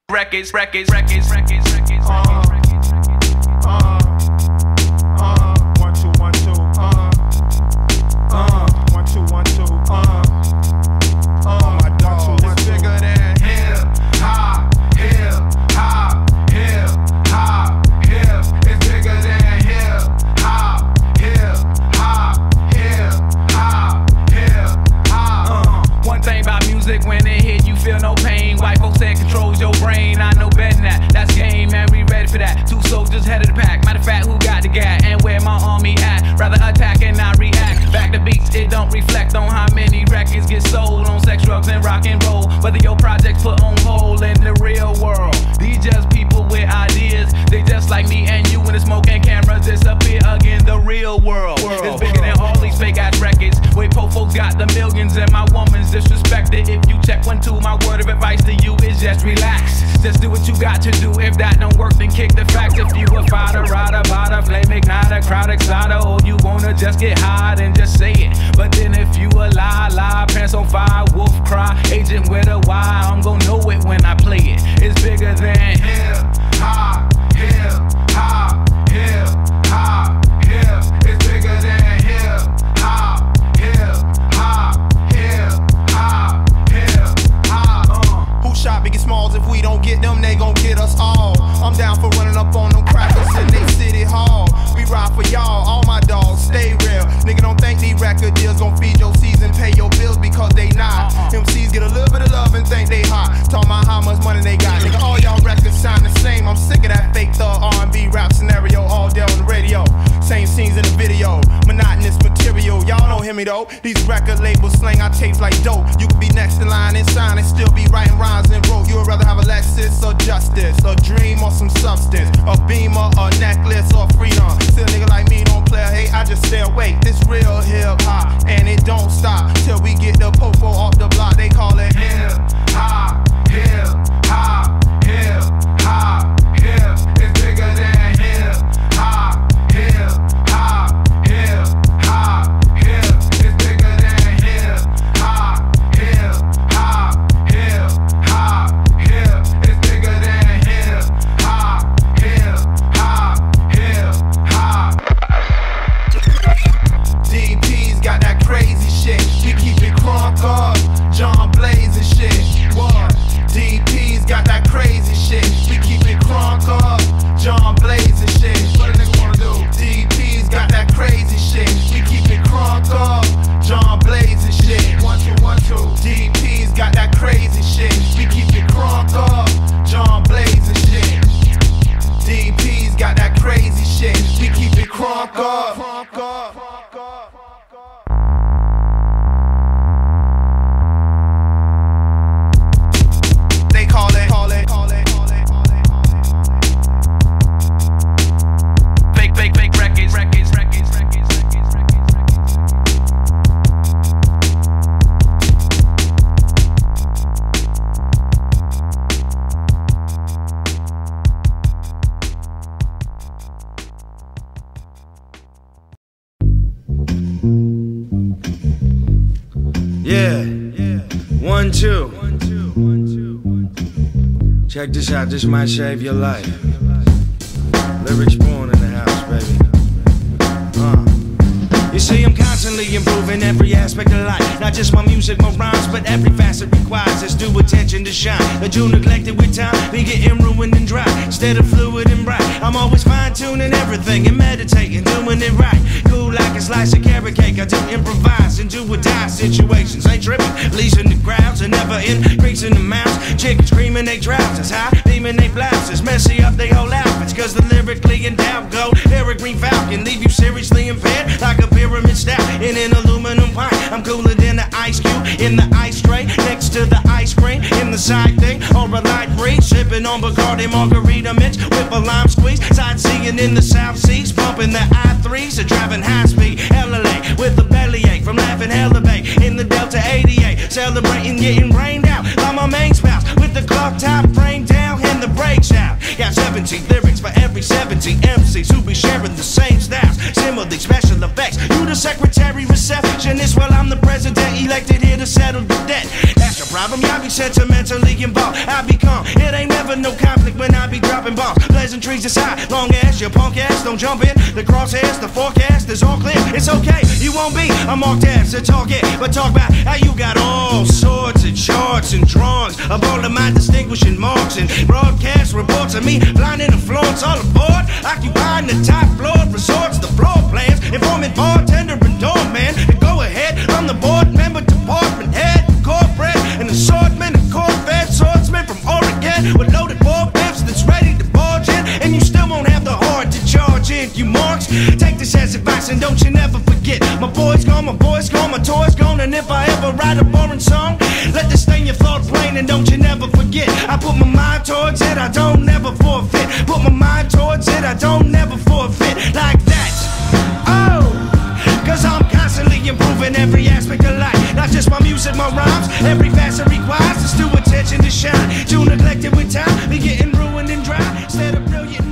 Records. One, two, one, two. 1, 2, 1, 2. My dog, it's bigger than hip hop. It's bigger than hip hop. One thing about music, when it hit, you feel no pain. White folks say it controls your brain. I know better than that. That's game, man. We ready for that. 2 soldiers head of the pack. Matter of fact, who got the gat and where my army at? Rather attack and not react. Back to beats, it don't reflect on how many records get sold on sex, drugs, and rock and roll. Whether your project's put on hold in the real world. These just people with ideas. They just like me and you when the smoke and cameras disappear again. The real world is bigger than all these fake ass records. Wait, po folks got the millions and my woman's disrespected. If you check 1, 2, my word of advice to you is just relax. Just do what you got to do. If that don't work, then kick the facts. If you a fighter, rider, bada, flame igniter, crowd exciter, or you wanna just get high, then just say it. But then if you a lie, pants on fire, wolf cry, agent with a Y, I'm gon' know it when I play it. It's bigger than hip hop. It's bigger than hip hop. Who shot Biggie Smalls? If we don't get them, they gon' get us all. I'm down for running up on them crackers in they city hall. We ride for y'all, all my dogs, stay real. Nigga, don't think these record deals gon' feed your season, pay your bills because they not. MCs get a little bit of love and think they hot. Talk about how much money they got. Nigga, all y'all records sound the same. I'm sick of that fake thug R&B rap scenario all day on the radio. Same scenes in the video, monotonous material. Y'all don't hear me though. These record labels slang our tapes like dope. You could be next in line and sign and still be writing rhymes and wrote. You would rather have a Lexus or justice, a dream or some substance, a beamer, a necklace or freedom. Still a nigga like me don't play a hate, I just stay awake. This real hip hop and it don't stop till we get the popo off the block. They call it hip hop. It's bigger than hip hop. It's bigger than hip hop. It's bigger than hip hop. DP's got that crazy shit. We keep it crunk up, John Blaze and shit. What? DP's got that crazy shit. We keep it crunk up, John Blaze and shit. What a nigga wanna do? DP's got that crazy shit. We keep it crunk up, John Blaze and shit. 1, 2, 1, 2. DP's got that crazy shit. We keep it crunk up, John Blaze and shit. DP's got that crazy shit. We keep it crunk up. They call it fake records. Yeah. 1, 2. Check this out, this might save your life. Lyrics born in the house, baby. You see, I'm constantly improving every aspect of life. Not just my music, my rhymes, but every facet requires its due attention to shine. The jewel neglected with time, be getting ruined and dry. Instead of fluid and bright, I'm always fine-tuning everything and meditating, doing it right. Cool like a slice of carrot cake, I do improvise and do or die situations. Ain't tripping, leasing the crowds and never increasing the amounts. Chickens screaming they trousers, high beaming they blouses, messy up they whole outfits, cause the lyrically endowed go Peregrine Falcon, leave you seriously impaired like a pyramid stout in an aluminum pipe. I'm cooler than the ice cube in the ice tray, next to the ice cream in the side thing, or a light breeze, sipping on Bacardi margarita mix with a lime squeeze, sightseeing in the South Seas, bumping the I-3s, or driving high speed LLA with a bellyache from laughing hella bay in the Delta 88, celebrating getting rained out by my main spouse with the clock top frame down and the brakes out. Got 17 lyrics for every 17 MCs who be sharing the same styles, similarly special effects. You the secretary receptionist, well I'm the president elected here to settle the debt. That's the problem, y'all be sentimentally involved. I be calm, it ain't never Never no conflict when I be dropping bombs. Pleasantries aside, long ass, your punk ass don't jump in. The crosshairs, the forecast is all clear. It's okay, you won't be a marked as a target, but talk about how you got all sorts of charts and drawings of all of my distinguishing marks and broadcast reports of me flying in the floors all aboard, occupying the top floor resorts, the floor plans, informant, bartender, and doorman. And go ahead, I'm the board member, department head, corporate, and assortment of Corvette swordsman from Oregon with loaded war whips that's ready to barge in, and you still won't have the heart to charge in. You marks, take this as advice and don't you never forget. My boy's gone, my voice gone, my toy's gone, and if I ever write a boring song, let this stain your thought plain and don't you never forget. I put my mind towards it, I don't never forfeit. Put my mind towards it, I don't never forfeit. Like that, oh, cause I'm constantly improving every aspect of life. Not just my music, my rhymes, every facet requires us due attention to shine. Too neglected with time, be getting ruined and dry. Instead of brilliant